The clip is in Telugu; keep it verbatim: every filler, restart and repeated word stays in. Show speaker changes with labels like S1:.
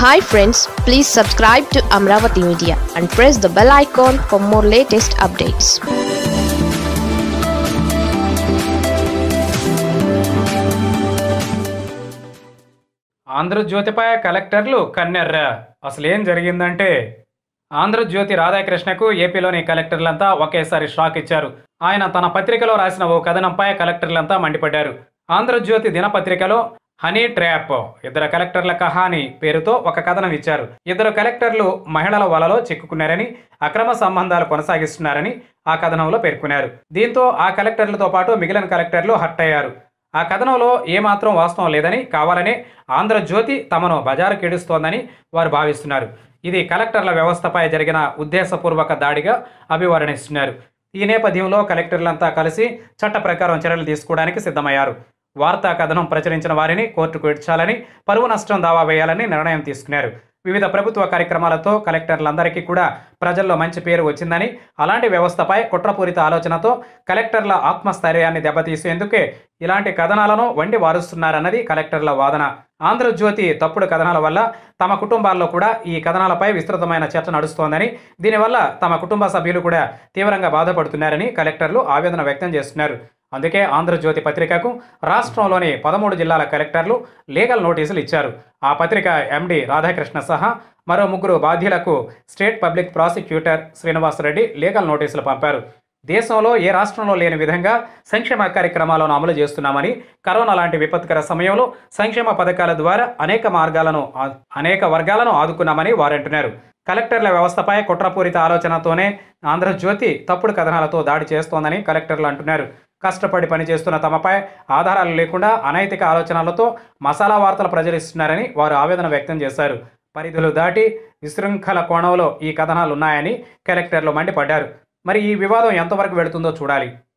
S1: Hi friends, please subscribe to Amravati Media and press the bell icon for more latest updates.
S2: ఆంధ్రజ్యోతిపై కలెక్టర్లు కన్నెర్ర. అసలు ఏం జరిగిందంటే ఆంధ్రజ్యోతి రాధాకృష్ణకు ఏపీలోని కలెక్టర్లంతా ఒకేసారి షాక్ ఇచ్చారు. ఆయన తన పత్రికలో రాసిన ఓ కథనంపై కలెక్టర్లంతా మండిపడ్డారు. ఆంధ్రజ్యోతి దినపత్రికలో హనీ ట్రాప్ ఇద్దరు కలెక్టర్ల కహాని పేరుతో ఒక కథనం ఇచ్చారు. ఇద్దరు కలెక్టర్లు మహిళల వలలో చిక్కుకున్నారని, అక్రమ సంబంధాలు కొనసాగిస్తున్నారని ఆ కథనంలో పేర్కొన్నారు. దీంతో ఆ కలెక్టర్లతో పాటు మిగిలిన కలెక్టర్లు హర్ట్ అయ్యారు. ఆ కథనంలో ఏమాత్రం వాస్తవం లేదని, కావాలనే ఆంధ్రజ్యోతి తమను బజారు కేడుస్తోందని వారు భావిస్తున్నారు. ఇది కలెక్టర్ల వ్యవస్థపై జరిగిన ఉద్దేశపూర్వక దాడిగా అభివర్ణిస్తున్నారు. ఈ నేపథ్యంలో కలెక్టర్లంతా కలిసి చట్ట ప్రకారం చర్యలు తీసుకోవడానికి సిద్ధమయ్యారు. వార్తా కథనం ప్రచురించిన వారిని కోర్టుకు ఇడ్చాలని, పరువు నష్టం దావా వేయాలని నిర్ణయం తీసుకున్నారు. వివిధ ప్రభుత్వ కార్యక్రమాలతో కలెక్టర్లందరికీ కూడా ప్రజల్లో మంచి పేరు వచ్చిందని, అలాంటి వ్యవస్థపై కుట్రపూరిత ఆలోచనతో కలెక్టర్ల ఆత్మస్థైర్యాన్ని దెబ్బతీసేందుకే ఇలాంటి కథనాలను వండి వారుస్తున్నారన్నది కలెక్టర్ల వాదన. ఆంధ్రజ్యోతి తప్పుడు కథనాల వల్ల తమ కుటుంబాల్లో కూడా ఈ కథనాలపై విస్తృతమైన చర్చ నడుస్తోందని, దీనివల్ల తమ కుటుంబ సభ్యులు కూడా తీవ్రంగా బాధపడుతున్నారని కలెక్టర్లు ఆవేదన వ్యక్తం చేస్తున్నారు. అందుకే ఆంధ్రజ్యోతి పత్రికకు రాష్ట్రంలోని పదమూడు జిల్లాల కలెక్టర్లు లీగల్ నోటీసులు ఇచ్చారు. ఆ పత్రిక ఎండి రాధాకృష్ణ సహా మరో ముగ్గురు బాధ్యులకు state public prosecutor Srinivasa Reddy legal నోటీసులు పంపారు. దేశంలో ఏ రాష్ట్రంలో లేని విధంగా సంక్షేమ కార్యక్రమాలను అమలు చేస్తున్నామని, కరోనా లాంటి విపత్కర సమయంలో సంక్షేమ పథకాల ద్వారా అనేక మార్గాలను అనేక వర్గాలను ఆదుకున్నామని వారంటున్నారు. కలెక్టర్ల వ్యవస్థపై కుట్రపూరిత ఆలోచనతోనే ఆంధ్రజ్యోతి తప్పుడు కథనాలతో దాడి చేస్తోందని కలెక్టర్లు అంటున్నారు. కష్టపడి పనిచేస్తున్న తమపై ఆధారాలు లేకుండా అనైతిక ఆలోచనలతో మసాలా వార్తలు ప్రచురిస్తున్నారని వారు ఆవేదన వ్యక్తం చేశారు. పరిధులు దాటి విశృంఖల కోణంలో ఈ కథనాలు ఉన్నాయని కలెక్టర్లు మండిపడ్డారు. మరి ఈ వివాదం ఎంతవరకు వెళుతుందో చూడాలి.